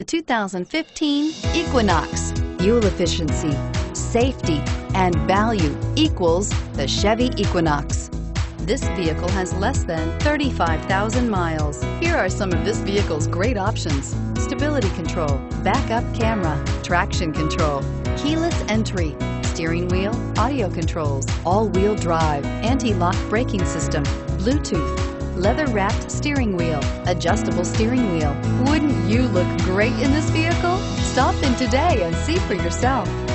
The 2015 Equinox. Fuel efficiency, safety, and value equals the Chevy Equinox. This vehicle has less than 35,000 miles. Here are some of this vehicle's great options: stability control, backup camera, traction control, keyless entry, steering wheel audio controls, all-wheel drive, anti-lock braking system, Bluetooth, leather-wrapped steering wheel, adjustable steering wheel. Wouldn't you look great in this vehicle? Stop in today and see for yourself.